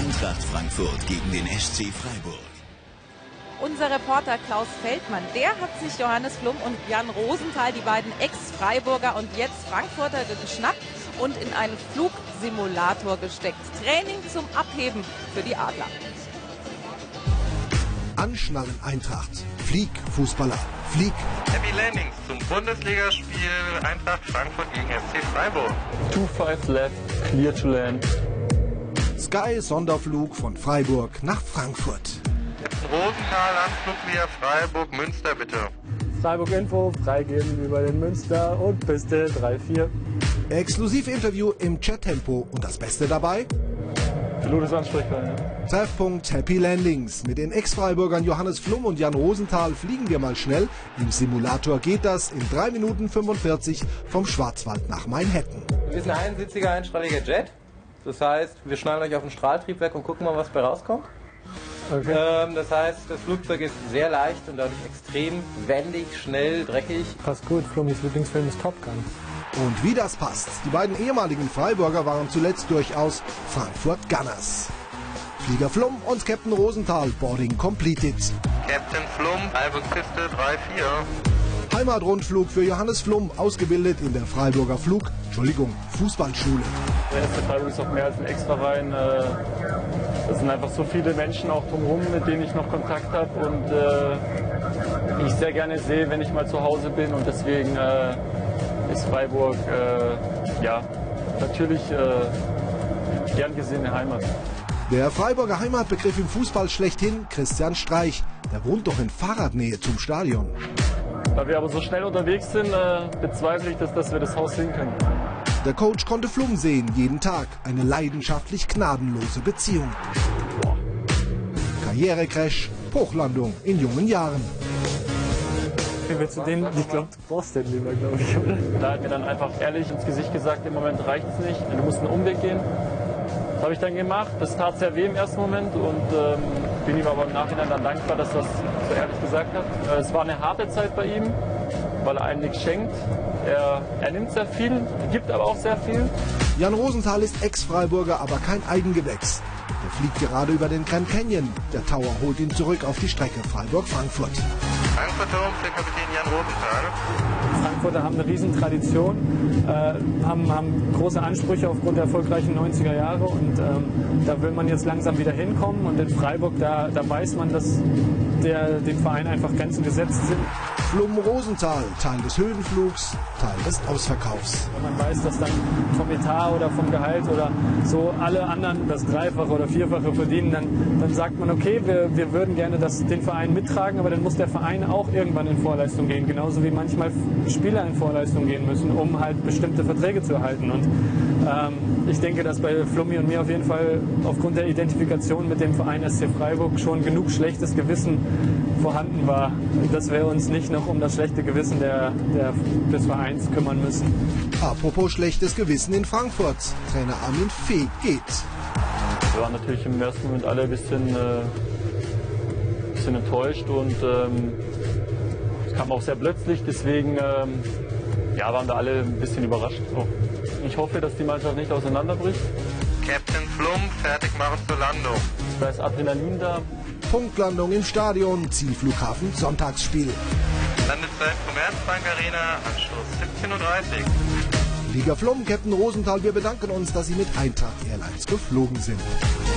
Eintracht Frankfurt gegen den SC Freiburg. Unser Reporter Klaus Feldmann, der hat sich Johannes Flum und Jan Rosenthal, die beiden Ex-Freiburger und jetzt Frankfurter, geschnappt und in einen Flugsimulator gesteckt. Training zum Abheben für die Adler. Anschnallen Eintracht. Flieg, Fußballer, flieg. Happy Landings zum Bundesligaspiel Eintracht Frankfurt gegen SC Freiburg. 2-5 left, clear to land. Sky Sonderflug von Freiburg nach Frankfurt. Captain Rosenthal, Anflug via Freiburg, Münster bitte. Freiburg Info, freigeben über den Münster und Piste 3-4. Exklusivinterview im Chat-Tempo und das Beste dabei? Pilot ist ansprechbar, ja. Treffpunkt Happy Landings. Mit den Ex-Freiburgern Johannes Flum und Jan Rosenthal fliegen wir mal schnell. Im Simulator geht das in 3 Minuten 45 vom Schwarzwald nach Manhattan. Wir sind ein einsitziger, einstrahliger Jet. Das heißt, wir schnallen euch auf ein Strahltriebwerk und gucken mal, was bei rauskommt. Okay. Das heißt, das Flugzeug ist sehr leicht und dadurch extrem wendig, schnell, dreckig. Passt gut, Flumis Lieblingsfilm ist Top Gun. Und wie das passt. Die beiden ehemaligen Freiburger waren zuletzt durchaus Frankfurt Gunners. Flieger Flum und Captain Rosenthal, Boarding completed. Captain Flum, Freiburg Piste 3-4. Heimatrundflug für Johannes Flum, ausgebildet in der Freiburger Fußballschule. Der SC Freiburg ist auch mehr als ein Extraverein. Das sind einfach so viele Menschen auch drumherum, mit denen ich noch Kontakt habe und ich sehr gerne sehe, wenn ich mal zu Hause bin. Und deswegen ist Freiburg natürlich gern gesehene Heimat. Der Freiburger Heimatbegriff im Fußball schlechthin, Christian Streich. Der wohnt doch in Fahrradnähe zum Stadion. Da wir aber so schnell unterwegs sind, bezweifle ich, dass wir das Haus sehen können. Der Coach konnte Flum sehen, jeden Tag. Eine leidenschaftlich gnadenlose Beziehung. Karrierecrash, Hochlandung in jungen Jahren. Willst du den? Ich glaube, du brauchst den lieber, glaube ich, oder? Da hat mir dann einfach ehrlich ins Gesicht gesagt, im Moment reicht es nicht, du musst einen Umweg gehen. Das habe ich dann gemacht, das tat sehr weh im ersten Moment und bin ihm aber im Nachhinein dann dankbar, dass er das so ehrlich gesagt hat. Es war eine harte Zeit bei ihm, weil er einem nichts schenkt. Er nimmt sehr viel, gibt aber auch sehr viel. Jan Rosenthal ist Ex-Freiburger, aber kein Eigengewächs. Er fliegt gerade über den Grand Canyon. Der Tower holt ihn zurück auf die Strecke Freiburg-Frankfurt. Frankfurter für Kapitän Jan Rosenthal. Frankfurter haben eine Riesentradition, haben große Ansprüche aufgrund der erfolgreichen 90er Jahre und da will man jetzt langsam wieder hinkommen und in Freiburg, da weiß man, dass dem Verein einfach Grenzen gesetzt sind. Flum Rosenthal, Teil des Höhenflugs, Teil des Ausverkaufs. Wenn man weiß, dass dann vom Etat oder vom Gehalt oder so alle anderen das Dreifache oder Vierfache verdienen, dann sagt man, okay, wir würden gerne den Verein mittragen, aber dann muss der Verein auch irgendwann in Vorleistung gehen. Genauso wie manchmal Spieler in Vorleistung gehen müssen, um halt bestimmte Verträge zu erhalten. Und ich denke, dass bei Flummi und mir auf jeden Fall aufgrund der Identifikation mit dem Verein SC Freiburg schon genug schlechtes Gewissen vorhanden war, dass wir uns nicht noch um das schlechte Gewissen des Vereins kümmern müssen. Apropos schlechtes Gewissen in Frankfurt. Trainer Armin Fee geht. Wir waren natürlich im ersten Moment alle ein bisschen enttäuscht und es kam auch sehr plötzlich, deswegen waren wir alle ein bisschen überrascht. Ich hoffe, dass die Mannschaft nicht auseinanderbricht. Captain Flum, fertig machen zur Landung. Da ist Adrenalin da. Punktlandung im Stadion, Zielflughafen, Sonntagsspiel. Landezeit Commerzbank Arena, Anstoß 17:30 Uhr. Flieger Flum, Captain Rosenthal, wir bedanken uns, dass Sie mit Eintracht Airlines geflogen sind.